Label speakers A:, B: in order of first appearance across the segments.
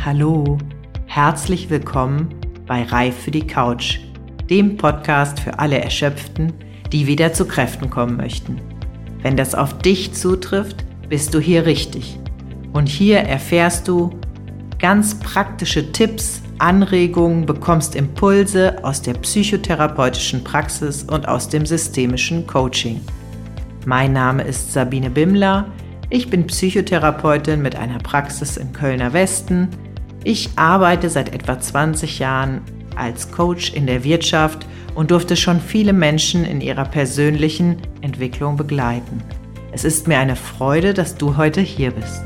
A: Hallo, herzlich willkommen bei Reif für die Couch, dem Podcast für alle Erschöpften, die wieder zu Kräften kommen möchten. Wenn das auf dich zutrifft, bist du hier richtig. Und hier erfährst du ganz praktische Tipps, Anregungen, bekommst Impulse aus der psychotherapeutischen Praxis und aus dem systemischen Coaching. Mein Name ist Sabine Bimmler, ich bin Psychotherapeutin mit einer Praxis im Kölner Westen. Ich arbeite seit etwa 20 Jahren als Coach in der Wirtschaft und durfte schon viele Menschen in ihrer persönlichen Entwicklung begleiten. Es ist mir eine Freude, dass du heute hier bist.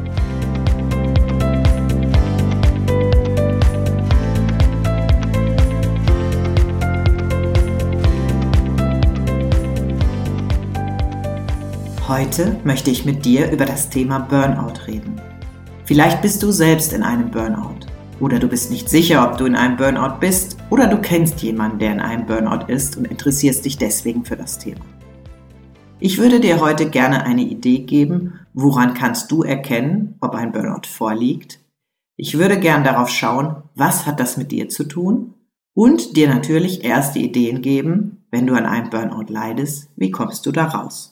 A: Heute möchte ich mit dir über das Thema Burnout reden. Vielleicht bist du selbst in einem Burnout oder du bist nicht sicher, ob du in einem Burnout bist oder du kennst jemanden, der in einem Burnout ist und interessierst dich deswegen für das Thema. Ich würde dir heute gerne eine Idee geben, woran kannst du erkennen, ob ein Burnout vorliegt. Ich würde gerne darauf schauen, was hat das mit dir zu tun und dir natürlich erste Ideen geben, wenn du an einem Burnout leidest, wie kommst du da raus?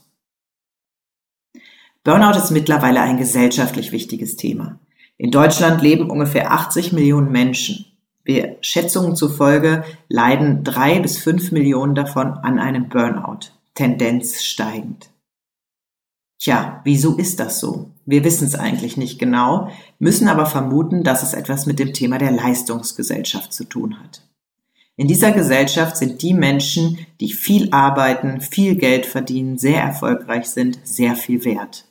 A: Burnout ist mittlerweile ein gesellschaftlich wichtiges Thema. In Deutschland leben ungefähr 80 Millionen Menschen. Schätzungen zufolge leiden 3 bis 5 Millionen davon an einem Burnout, Tendenz steigend. Tja, wieso ist das so? Wir wissen es eigentlich nicht genau, müssen aber vermuten, dass es etwas mit dem Thema der Leistungsgesellschaft zu tun hat. In dieser Gesellschaft sind die Menschen, die viel arbeiten, viel Geld verdienen, sehr erfolgreich sind, sehr viel wert.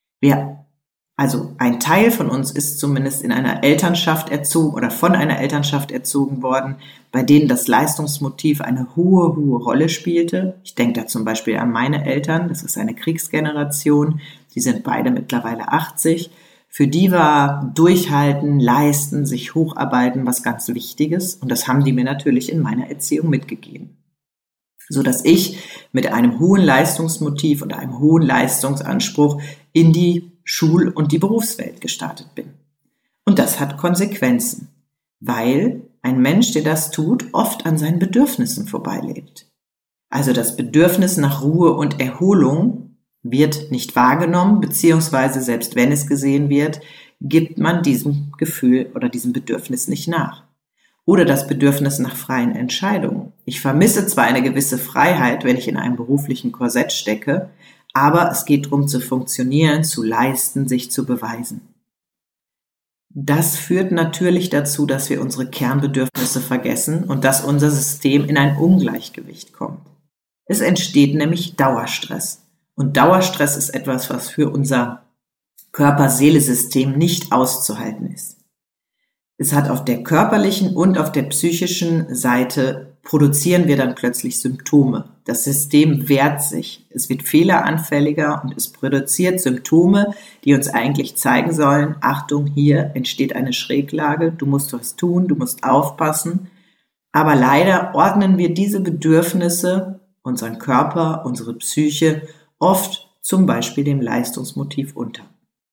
A: Ein Teil von uns ist zumindest in einer Elternschaft erzogen oder von einer Elternschaft erzogen worden, bei denen das Leistungsmotiv eine hohe Rolle spielte. Ich denke da zum Beispiel an meine Eltern, das ist eine Kriegsgeneration, die sind beide mittlerweile 80. Für die war Durchhalten, Leisten, sich hocharbeiten was ganz Wichtiges und das haben die mir natürlich in meiner Erziehung mitgegeben. Sodass ich mit einem hohen Leistungsmotiv und einem hohen Leistungsanspruch in die Schul- und die Berufswelt gestartet bin. Und das hat Konsequenzen, weil ein Mensch, der das tut, oft an seinen Bedürfnissen vorbeilebt. Also das Bedürfnis nach Ruhe und Erholung wird nicht wahrgenommen, beziehungsweise selbst wenn es gesehen wird, gibt man diesem Gefühl oder diesem Bedürfnis nicht nach. Oder das Bedürfnis nach freien Entscheidungen. Ich vermisse zwar eine gewisse Freiheit, wenn ich in einem beruflichen Korsett stecke, aber es geht darum zu funktionieren, zu leisten, sich zu beweisen. Das führt natürlich dazu, dass wir unsere Kernbedürfnisse vergessen und dass unser System in ein Ungleichgewicht kommt. Es entsteht nämlich Dauerstress. Und Dauerstress ist etwas, was für unser Körper-Seele-System nicht auszuhalten ist. Es hat auf der körperlichen und auf der psychischen Seite produzieren wir dann plötzlich Symptome. Das System wehrt sich, es wird fehleranfälliger und es produziert Symptome, die uns eigentlich zeigen sollen, Achtung, hier entsteht eine Schräglage, du musst was tun, du musst aufpassen. Aber leider ordnen wir diese Bedürfnisse, unseren Körper, unsere Psyche, oft zum Beispiel dem Leistungsmotiv unter.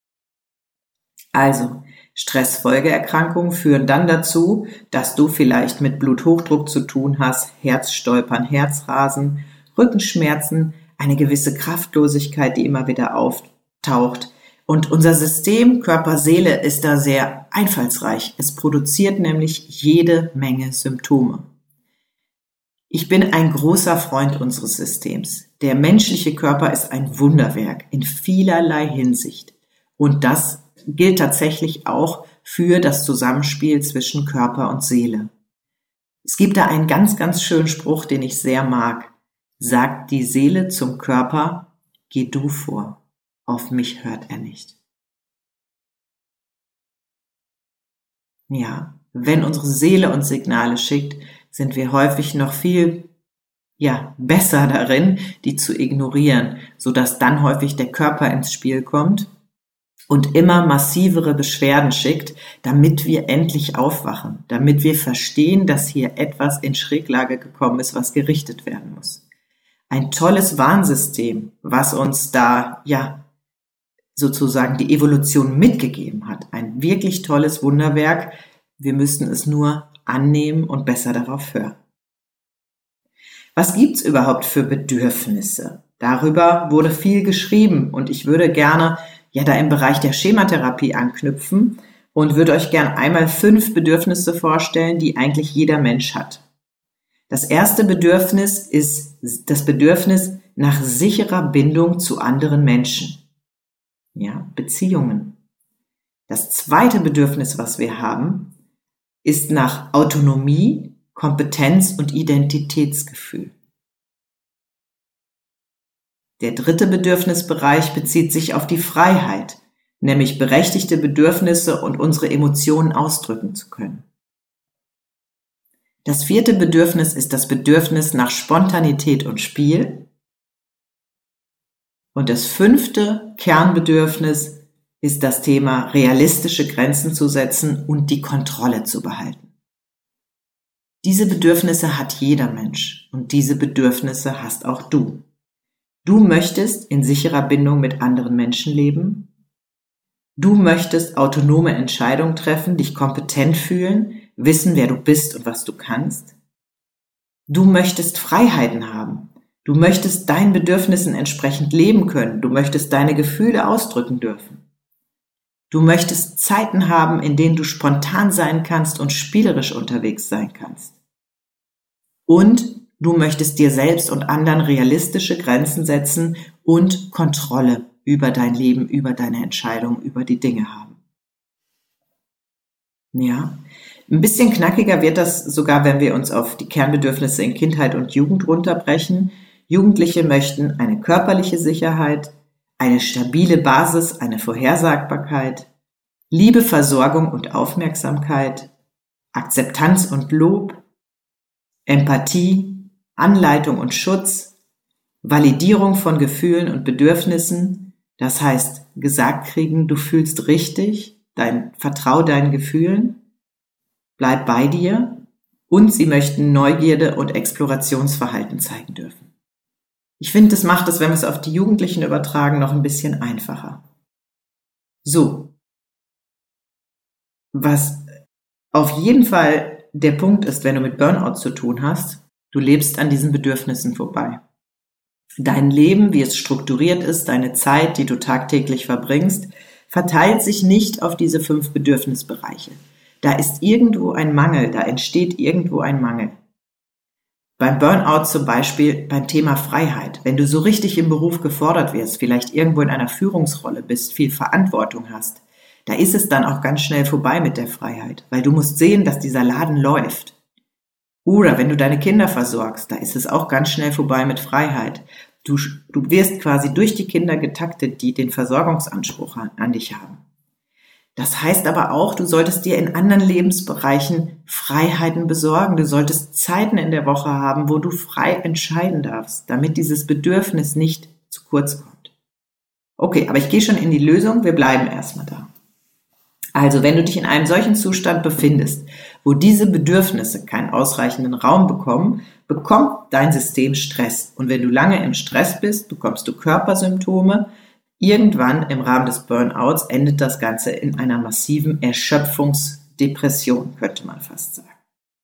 A: Also, Stressfolgeerkrankungen führen dann dazu, dass du vielleicht mit Bluthochdruck zu tun hast, Herzstolpern, Herzrasen, Rückenschmerzen, eine gewisse Kraftlosigkeit, die immer wieder auftaucht. Und unser System, Körper, Seele ist da sehr einfallsreich. Es produziert nämlich jede Menge Symptome. Ich bin ein großer Freund unseres Systems. Der menschliche Körper ist ein Wunderwerk in vielerlei Hinsicht. Und das gilt tatsächlich auch für das Zusammenspiel zwischen Körper und Seele. Es gibt da einen ganz, ganz schönen Spruch, den ich sehr mag. Sagt die Seele zum Körper, geh du vor, auf mich hört er nicht. Ja, wenn unsere Seele uns Signale schickt, sind wir häufig noch viel besser darin, die zu ignorieren, sodass dann häufig der Körper ins Spiel kommt und immer massivere Beschwerden schickt, damit wir endlich aufwachen, damit wir verstehen, dass hier etwas in Schräglage gekommen ist, was gerichtet werden muss. Ein tolles Warnsystem, was uns da sozusagen die Evolution mitgegeben hat. Ein wirklich tolles Wunderwerk. Wir müssten es nur annehmen und besser darauf hören. Was gibt's überhaupt für Bedürfnisse? Darüber wurde viel geschrieben und ich würde gerne da im Bereich der Schematherapie anknüpfen und würde euch gerne einmal 5 Bedürfnisse vorstellen, die eigentlich jeder Mensch hat. Das erste Bedürfnis ist das Bedürfnis nach sicherer Bindung zu anderen Menschen. Ja, Beziehungen. Das zweite Bedürfnis, was wir haben, ist nach Autonomie, Kompetenz und Identitätsgefühl. Der dritte Bedürfnisbereich bezieht sich auf die Freiheit, nämlich berechtigte Bedürfnisse und unsere Emotionen ausdrücken zu können. Das vierte Bedürfnis ist das Bedürfnis nach Spontanität und Spiel. Und das 5. Kernbedürfnis ist das Thema, realistische Grenzen zu setzen und die Kontrolle zu behalten. Diese Bedürfnisse hat jeder Mensch und diese Bedürfnisse hast auch du. Du möchtest in sicherer Bindung mit anderen Menschen leben. Du möchtest autonome Entscheidungen treffen, dich kompetent fühlen, wissen, wer du bist und was du kannst. Du möchtest Freiheiten haben. Du möchtest deinen Bedürfnissen entsprechend leben können. Du möchtest deine Gefühle ausdrücken dürfen. Du möchtest Zeiten haben, in denen du spontan sein kannst und spielerisch unterwegs sein kannst. Und du möchtest dir selbst und anderen realistische Grenzen setzen und Kontrolle über dein Leben, über deine Entscheidungen, über die Dinge haben. Ja, ein bisschen knackiger wird das sogar, wenn wir uns auf die Kernbedürfnisse in Kindheit und Jugend runterbrechen. Jugendliche möchten eine körperliche Sicherheit, eine stabile Basis, eine Vorhersagbarkeit, Liebe, Versorgung und Aufmerksamkeit, Akzeptanz und Lob, Empathie, Anleitung und Schutz, Validierung von Gefühlen und Bedürfnissen, das heißt, gesagt kriegen, du fühlst richtig, vertrau deinen Gefühlen, bleib bei dir und sie möchten Neugierde und Explorationsverhalten zeigen dürfen. Ich finde, das macht es, wenn wir es auf die Jugendlichen übertragen, noch ein bisschen einfacher. So, was auf jeden Fall der Punkt ist, wenn du mit Burnout zu tun hast, du lebst an diesen Bedürfnissen vorbei. Dein Leben, wie es strukturiert ist, deine Zeit, die du tagtäglich verbringst, verteilt sich nicht auf diese 5 Bedürfnisbereiche. Da ist irgendwo ein Mangel, da entsteht irgendwo ein Mangel. Beim Burnout zum Beispiel beim Thema Freiheit. Wenn du so richtig im Beruf gefordert wirst, vielleicht irgendwo in einer Führungsrolle bist, viel Verantwortung hast, da ist es dann auch ganz schnell vorbei mit der Freiheit, weil du musst sehen, dass dieser Laden läuft. Oder wenn du deine Kinder versorgst, da ist es auch ganz schnell vorbei mit Freiheit. Du wirst quasi durch die Kinder getaktet, die den Versorgungsanspruch an dich haben. Das heißt aber auch, du solltest dir in anderen Lebensbereichen Freiheiten besorgen. Du solltest Zeiten in der Woche haben, wo du frei entscheiden darfst, damit dieses Bedürfnis nicht zu kurz kommt. Okay, aber ich gehe schon in die Lösung. Wir bleiben erstmal da. Also, wenn du dich in einem solchen Zustand befindest, wo diese Bedürfnisse keinen ausreichenden Raum bekommen, bekommt dein System Stress. Und wenn du lange im Stress bist, bekommst du Körpersymptome. Irgendwann im Rahmen des Burnouts endet das Ganze in einer massiven Erschöpfungsdepression, könnte man fast sagen.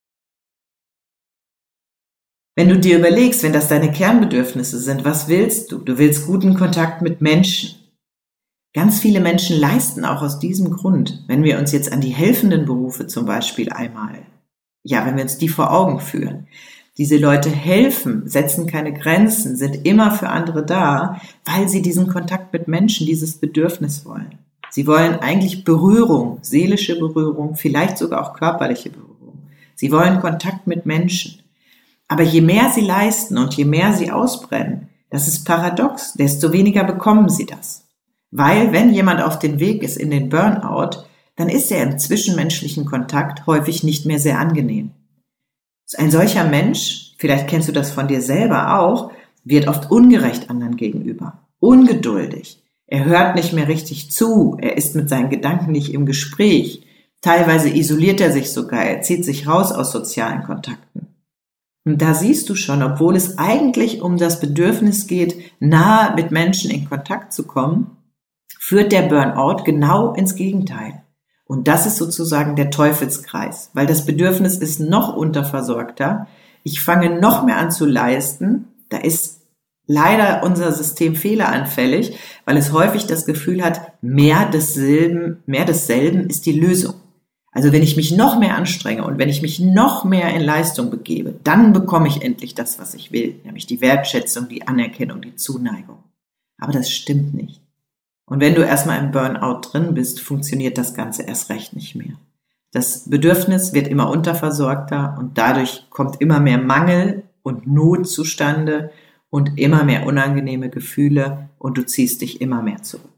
A: Wenn du dir überlegst, wenn das deine Kernbedürfnisse sind, was willst du? Du willst guten Kontakt mit Menschen. Ganz viele Menschen leisten auch aus diesem Grund, wenn wir uns jetzt an die helfenden Berufe zum Beispiel wenn wir uns die vor Augen führen. Diese Leute helfen, setzen keine Grenzen, sind immer für andere da, weil sie diesen Kontakt mit Menschen, dieses Bedürfnis wollen. Sie wollen eigentlich Berührung, seelische Berührung, vielleicht sogar auch körperliche Berührung. Sie wollen Kontakt mit Menschen. Aber je mehr sie leisten und je mehr sie ausbrennen, das ist paradox, desto weniger bekommen sie das. Weil, wenn jemand auf dem Weg ist in den Burnout, dann ist er im zwischenmenschlichen Kontakt häufig nicht mehr sehr angenehm. Ein solcher Mensch, vielleicht kennst du das von dir selber auch, wird oft ungerecht anderen gegenüber, ungeduldig. Er hört nicht mehr richtig zu, er ist mit seinen Gedanken nicht im Gespräch. Teilweise isoliert er sich sogar, er zieht sich raus aus sozialen Kontakten. Und da siehst du schon, obwohl es eigentlich um das Bedürfnis geht, nahe mit Menschen in Kontakt zu kommen, führt der Burnout genau ins Gegenteil. Und das ist sozusagen der Teufelskreis, weil das Bedürfnis ist noch unterversorgter. Ich fange noch mehr an zu leisten. Da ist leider unser System fehleranfällig, weil es häufig das Gefühl hat, mehr desselben ist die Lösung. Also wenn ich mich noch mehr anstrenge und wenn ich mich noch mehr in Leistung begebe, dann bekomme ich endlich das, was ich will, nämlich die Wertschätzung, die Anerkennung, die Zuneigung. Aber das stimmt nicht. Und wenn du erstmal im Burnout drin bist, funktioniert das Ganze erst recht nicht mehr. Das Bedürfnis wird immer unterversorgter und dadurch kommt immer mehr Mangel und Not zustande und immer mehr unangenehme Gefühle und du ziehst dich immer mehr zurück.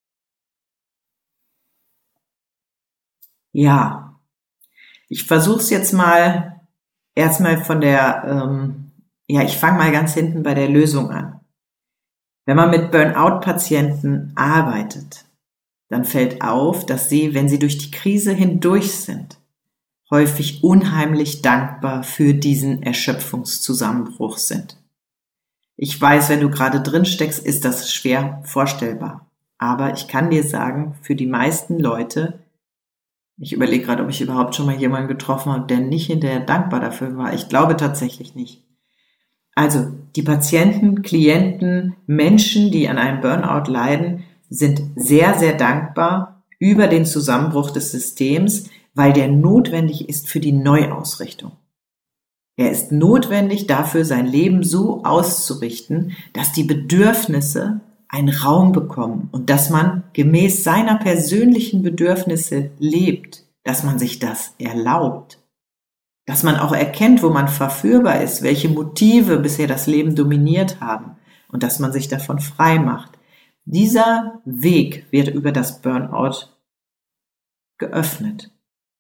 A: Ja, ich versuche es jetzt mal erstmal ich fange mal ganz hinten bei der Lösung an. Wenn man mit Burnout-Patienten arbeitet, dann fällt auf, dass sie, wenn sie durch die Krise hindurch sind, häufig unheimlich dankbar für diesen Erschöpfungszusammenbruch sind. Ich weiß, wenn du gerade drin steckst, ist das schwer vorstellbar. Aber ich kann dir sagen, für die meisten Leute, ich überlege gerade, ob ich überhaupt schon mal jemanden getroffen habe, der nicht hinterher dankbar dafür war. Ich glaube tatsächlich nicht. Also die Patienten, Klienten, Menschen, die an einem Burnout leiden, sind sehr, sehr dankbar über den Zusammenbruch des Systems, weil der notwendig ist für die Neuausrichtung. Er ist notwendig dafür, sein Leben so auszurichten, dass die Bedürfnisse einen Raum bekommen und dass man gemäß seiner persönlichen Bedürfnisse lebt, dass man sich das erlaubt, dass man auch erkennt, wo man verführbar ist, welche Motive bisher das Leben dominiert haben und dass man sich davon frei macht. Dieser Weg wird über das Burnout geöffnet.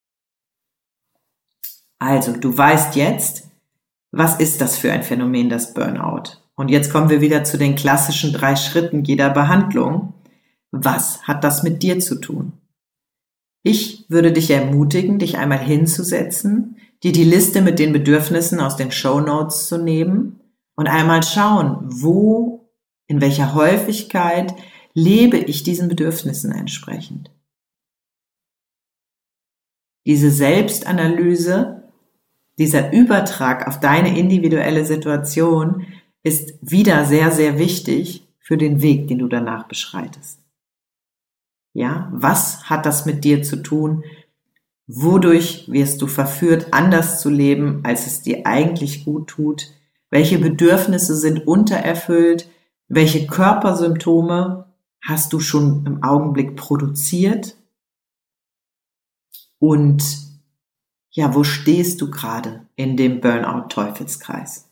A: Also, du weißt jetzt, was ist das für ein Phänomen, das Burnout? Und jetzt kommen wir wieder zu den klassischen 3 Schritten jeder Behandlung. Was hat das mit dir zu tun? Ich würde dich ermutigen, dich einmal hinzusetzen, dir die Liste mit den Bedürfnissen aus den Shownotes zu nehmen und einmal schauen, wo, in welcher Häufigkeit lebe ich diesen Bedürfnissen entsprechend. Diese Selbstanalyse, dieser Übertrag auf deine individuelle Situation ist wieder sehr, sehr wichtig für den Weg, den du danach beschreitest. Ja, was hat das mit dir zu tun? Wodurch wirst du verführt, anders zu leben, als es dir eigentlich gut tut? Welche Bedürfnisse sind untererfüllt? Welche Körpersymptome hast du schon im Augenblick produziert? Und ja, wo stehst du gerade in dem Burnout-Teufelskreis?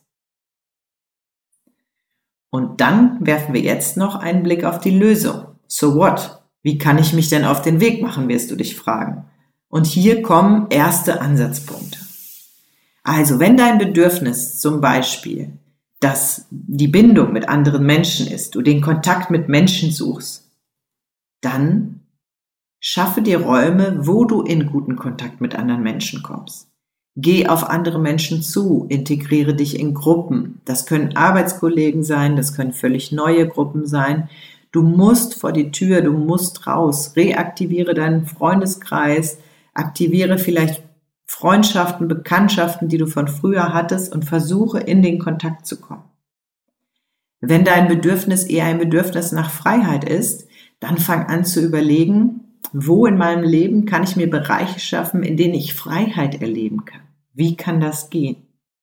A: Und dann werfen wir jetzt noch einen Blick auf die Lösung. So what? Wie kann ich mich denn auf den Weg machen, wirst du dich fragen. Und hier kommen erste Ansatzpunkte. Also, wenn dein Bedürfnis zum Beispiel, dass die Bindung mit anderen Menschen ist, du den Kontakt mit Menschen suchst, dann schaffe dir Räume, wo du in guten Kontakt mit anderen Menschen kommst. Geh auf andere Menschen zu, integriere dich in Gruppen. Das können Arbeitskollegen sein, das können völlig neue Gruppen sein. Du musst vor die Tür, du musst raus. Reaktiviere deinen Freundeskreis, aktiviere vielleicht Freundschaften, Bekanntschaften, die du von früher hattest und versuche in den Kontakt zu kommen. Wenn dein Bedürfnis eher ein Bedürfnis nach Freiheit ist, dann fang an zu überlegen, wo in meinem Leben kann ich mir Bereiche schaffen, in denen ich Freiheit erleben kann. Wie kann das gehen?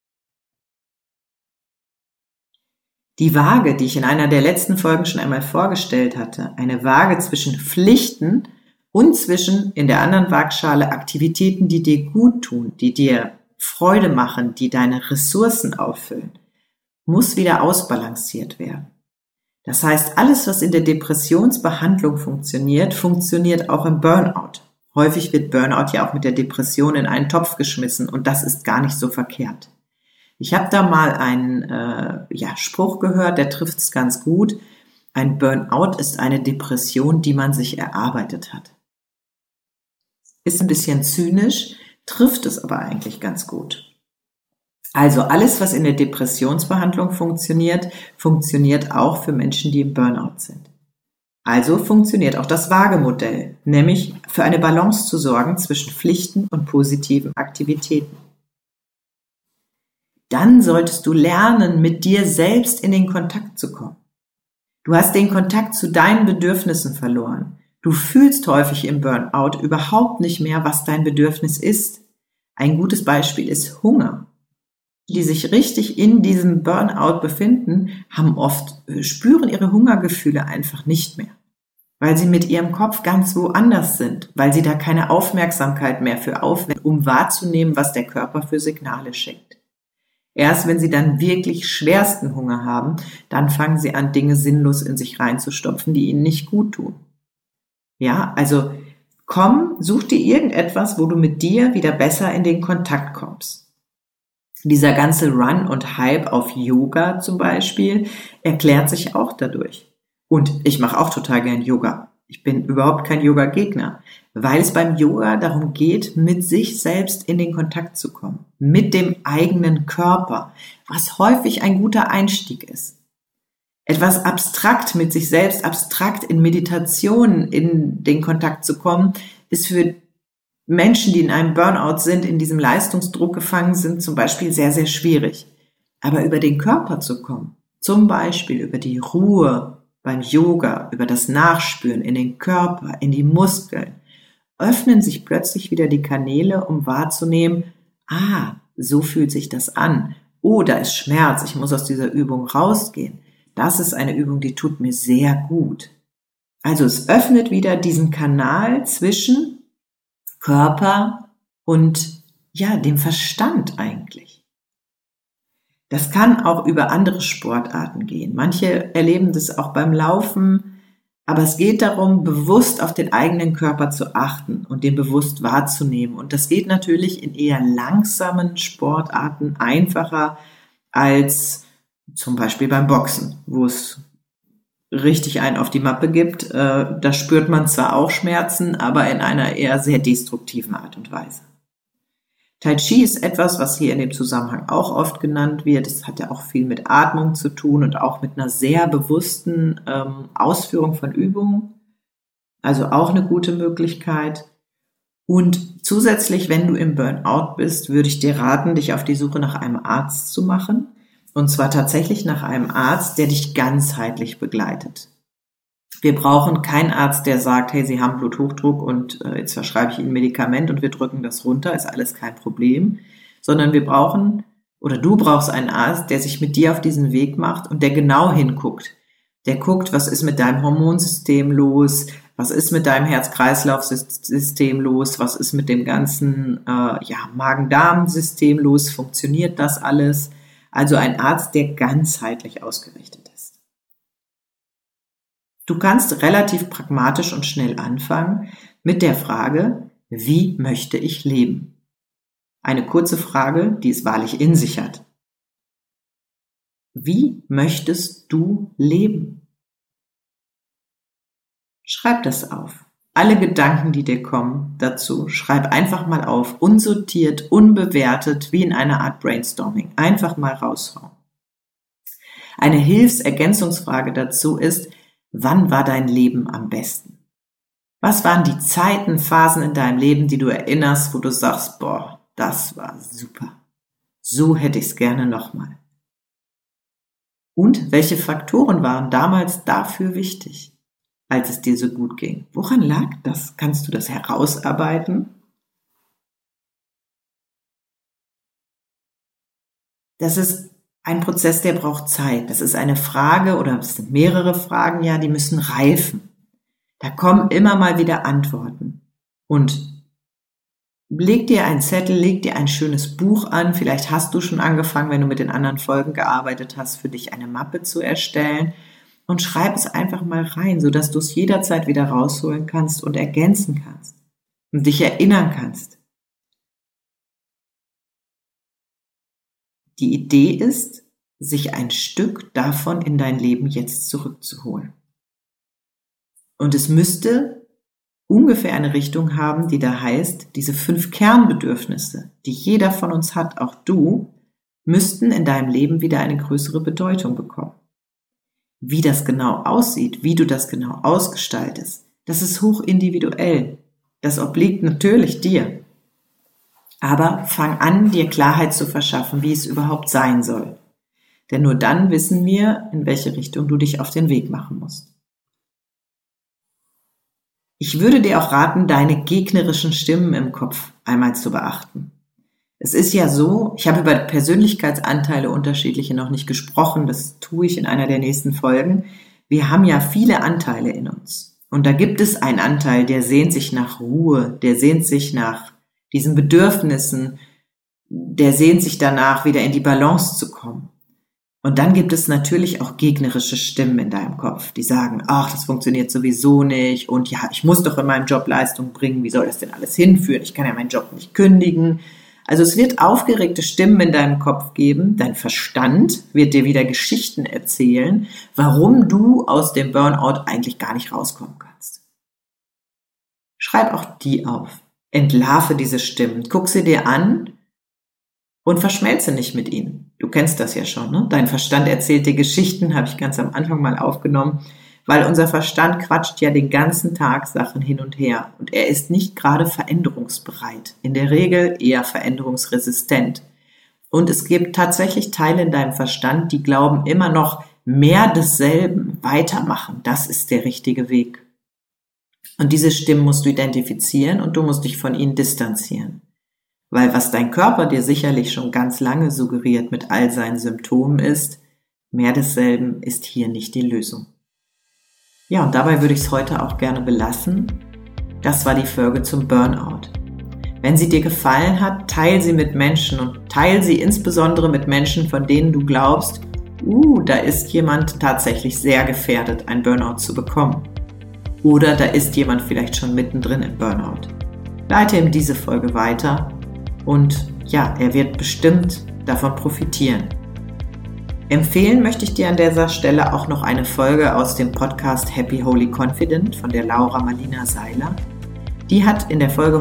A: Die Waage, die ich in einer der letzten Folgen schon einmal vorgestellt hatte, eine Waage zwischen Pflichten und zwischen in der anderen Waagschale Aktivitäten, die dir gut tun, die dir Freude machen, die deine Ressourcen auffüllen, muss wieder ausbalanciert werden. Das heißt, alles, was in der Depressionsbehandlung funktioniert, funktioniert auch im Burnout. Häufig wird Burnout ja auch mit der Depression in einen Topf geschmissen und das ist gar nicht so verkehrt. Ich habe da mal einen Spruch gehört, der trifft es ganz gut. Ein Burnout ist eine Depression, die man sich erarbeitet hat. Ist ein bisschen zynisch, trifft es aber eigentlich ganz gut. Also alles, was in der Depressionsbehandlung funktioniert, funktioniert auch für Menschen, die im Burnout sind. Also funktioniert auch das Waagemodell, nämlich für eine Balance zu sorgen zwischen Pflichten und positiven Aktivitäten. Dann solltest du lernen, mit dir selbst in den Kontakt zu kommen. Du hast den Kontakt zu deinen Bedürfnissen verloren. Du fühlst häufig im Burnout überhaupt nicht mehr, was dein Bedürfnis ist. Ein gutes Beispiel ist Hunger. Die sich richtig in diesem Burnout befinden, spüren ihre Hungergefühle einfach nicht mehr, weil sie mit ihrem Kopf ganz woanders sind, weil sie da keine Aufmerksamkeit mehr für aufwenden, um wahrzunehmen, was der Körper für Signale schickt. Erst wenn sie dann wirklich schwersten Hunger haben, dann fangen sie an, Dinge sinnlos in sich reinzustopfen, die ihnen nicht gut tun. Ja, also such dir irgendetwas, wo du mit dir wieder besser in den Kontakt kommst. Dieser ganze Run und Hype auf Yoga zum Beispiel erklärt sich auch dadurch. Und ich mache auch total gern Yoga. Ich bin überhaupt kein Yoga-Gegner, weil es beim Yoga darum geht, mit sich selbst in den Kontakt zu kommen, mit dem eigenen Körper, was häufig ein guter Einstieg ist. Etwas abstrakt mit sich selbst, abstrakt in Meditation in den Kontakt zu kommen, ist für Menschen, die in einem Burnout sind, in diesem Leistungsdruck gefangen sind, zum Beispiel sehr, sehr schwierig. Aber über den Körper zu kommen, zum Beispiel über die Ruhe beim Yoga, über das Nachspüren in den Körper, in die Muskeln, öffnen sich plötzlich wieder die Kanäle, um wahrzunehmen, so fühlt sich das an. Oh, da ist Schmerz, ich muss aus dieser Übung rausgehen. Das ist eine Übung, die tut mir sehr gut. Also es öffnet wieder diesen Kanal zwischen Körper und dem Verstand eigentlich. Das kann auch über andere Sportarten gehen. Manche erleben das auch beim Laufen, aber es geht darum, bewusst auf den eigenen Körper zu achten und den bewusst wahrzunehmen. Und das geht natürlich in eher langsamen Sportarten einfacher als zum Beispiel beim Boxen, wo es richtig einen auf die Mappe gibt. Da spürt man zwar auch Schmerzen, aber in einer eher sehr destruktiven Art und Weise. Tai Chi ist etwas, was hier in dem Zusammenhang auch oft genannt wird. Es hat ja auch viel mit Atmung zu tun und auch mit einer sehr bewussten Ausführung von Übungen. Also auch eine gute Möglichkeit. Und zusätzlich, wenn du im Burnout bist, würde ich dir raten, dich auf die Suche nach einem Arzt zu machen. Und zwar tatsächlich nach einem Arzt, der dich ganzheitlich begleitet. Wir brauchen keinen Arzt, der sagt, hey, Sie haben Bluthochdruck und jetzt verschreibe ich Ihnen ein Medikament und wir drücken das runter, ist alles kein Problem. Sondern du brauchst einen Arzt, der sich mit dir auf diesen Weg macht und der genau hinguckt. Der guckt, was ist mit deinem Hormonsystem los, was ist mit deinem Herz-Kreislauf-System los, was ist mit dem ganzen Magen-Darm-System los, funktioniert das alles? Also ein Arzt, der ganzheitlich ausgerichtet ist. Du kannst relativ pragmatisch und schnell anfangen mit der Frage, wie möchte ich leben? Eine kurze Frage, die es wahrlich in sich hat. Wie möchtest du leben? Schreib das auf. Alle Gedanken, die dir kommen dazu, schreib einfach mal auf, unsortiert, unbewertet, wie in einer Art Brainstorming. Einfach mal raushauen. Eine Hilfsergänzungsfrage dazu ist, wann war dein Leben am besten? Was waren die Zeiten, Phasen in deinem Leben, die du erinnerst, wo du sagst, das war super. So hätte ich es gerne nochmal. Und welche Faktoren waren damals dafür wichtig, als es dir so gut ging? Woran lag das? Kannst du das herausarbeiten? Das ist ein Prozess, der braucht Zeit. Das ist eine Frage oder es sind mehrere Fragen, die müssen reifen. Da kommen immer mal wieder Antworten. Und leg dir einen Zettel, leg dir ein schönes Buch an. Vielleicht hast du schon angefangen, wenn du mit den anderen Folgen gearbeitet hast, für dich eine Mappe zu erstellen. Und schreib es einfach mal rein, sodass du es jederzeit wieder rausholen kannst und ergänzen kannst und dich erinnern kannst. Die Idee ist, sich ein Stück davon in dein Leben jetzt zurückzuholen. Und es müsste ungefähr eine Richtung haben, die da heißt, diese 5 Kernbedürfnisse, die jeder von uns hat, auch du, müssten in deinem Leben wieder eine größere Bedeutung bekommen. Wie das genau aussieht, wie du das genau ausgestaltest, das ist hoch individuell. Das obliegt natürlich dir. Aber fang an, dir Klarheit zu verschaffen, wie es überhaupt sein soll. Denn nur dann wissen wir, in welche Richtung du dich auf den Weg machen musst. Ich würde dir auch raten, deine gegnerischen Stimmen im Kopf einmal zu beachten. Es ist ja so, ich habe über Persönlichkeitsanteile unterschiedliche noch nicht gesprochen, das tue ich in einer der nächsten Folgen. Wir haben ja viele Anteile in uns. Und da gibt es einen Anteil, der sehnt sich nach Ruhe, der sehnt sich nach diesen Bedürfnissen, der sehnt sich danach, wieder in die Balance zu kommen. Und dann gibt es natürlich auch gegnerische Stimmen in deinem Kopf, die sagen, ach, das funktioniert sowieso nicht und ja, ich muss doch in meinem Job Leistung bringen, wie soll das denn alles hinführen? Ich kann ja meinen Job nicht kündigen. Also es wird aufgeregte Stimmen in deinem Kopf geben, dein Verstand wird dir wieder Geschichten erzählen, warum du aus dem Burnout eigentlich gar nicht rauskommen kannst. Schreib auch die auf, entlarve diese Stimmen, guck sie dir an und verschmelze nicht mit ihnen. Du kennst das ja schon, ne? Dein Verstand erzählt dir Geschichten, habe ich ganz am Anfang mal aufgenommen, weil unser Verstand quatscht ja den ganzen Tag Sachen hin und her und er ist nicht gerade veränderungsbereit, in der Regel eher veränderungsresistent. Und es gibt tatsächlich Teile in deinem Verstand, die glauben immer noch mehr desselben, weitermachen, das ist der richtige Weg. Und diese Stimmen musst du identifizieren und du musst dich von ihnen distanzieren. Weil was dein Körper dir sicherlich schon ganz lange suggeriert mit all seinen Symptomen ist, mehr desselben ist hier nicht die Lösung. Ja, und dabei würde ich es heute auch gerne belassen. Das war die Folge zum Burnout. Wenn sie dir gefallen hat, teile sie mit Menschen und teile sie insbesondere mit Menschen, von denen du glaubst, da ist jemand tatsächlich sehr gefährdet, ein Burnout zu bekommen. Oder da ist jemand vielleicht schon mittendrin im Burnout. Leite ihm diese Folge weiter und ja, er wird bestimmt davon profitieren. Empfehlen möchte ich dir an dieser Stelle auch noch eine Folge aus dem Podcast Happy Holy Confident von der Laura Marlina Seiler. Die hat in der Folge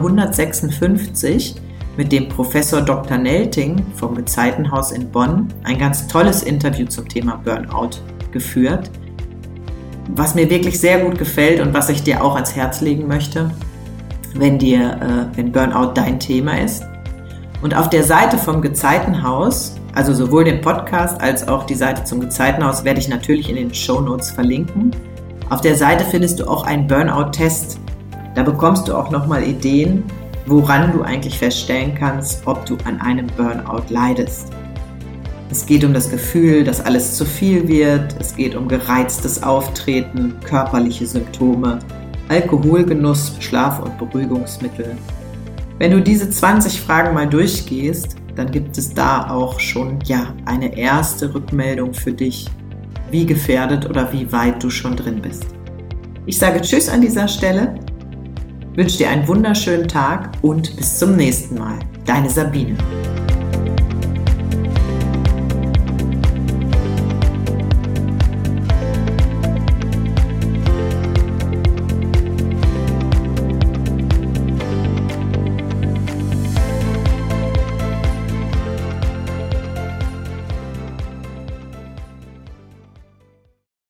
A: 156 mit dem Professor Dr. Nelting vom Gezeitenhaus in Bonn ein ganz tolles Interview zum Thema Burnout geführt, was mir wirklich sehr gut gefällt und was ich dir auch ans Herz legen möchte, wenn Burnout dein Thema ist. Und auf der Seite vom Gezeitenhaus, also sowohl den Podcast als auch die Seite zum Gezeitenhaus, werde ich natürlich in den Shownotes verlinken. Auf der Seite findest du auch einen Burnout-Test. Da bekommst du auch nochmal Ideen, woran du eigentlich feststellen kannst, ob du an einem Burnout leidest. Es geht um das Gefühl, dass alles zu viel wird. Es geht um gereiztes Auftreten, körperliche Symptome, Alkoholgenuss, Schlaf- und Beruhigungsmittel. Wenn du diese 20 Fragen mal durchgehst, dann gibt es da auch schon eine erste Rückmeldung für dich, wie gefährdet oder wie weit du schon drin bist. Ich sage Tschüss an dieser Stelle, wünsche dir einen wunderschönen Tag und bis zum nächsten Mal. Deine Sabine.